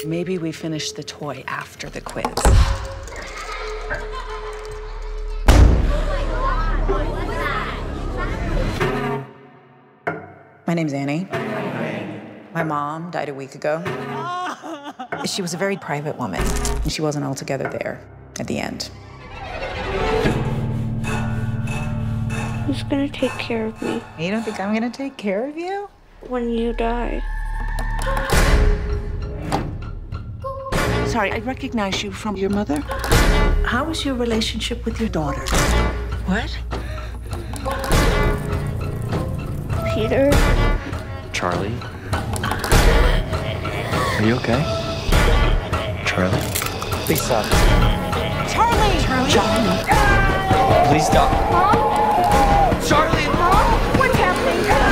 Maybe we finish the toy after the quiz. My name's Annie. My mom died a week ago. She was a very private woman, and she wasn't altogether there at the end. Who's gonna take care of me? You don't think I'm gonna take care of you? When you die. Sorry, I recognize you from your mother. How is your relationship with your daughter? What? Peter? Charlie? Are you okay? Charlie? Please stop. Charlie! Please stop. Mom? Charlie! Mom? What's happening?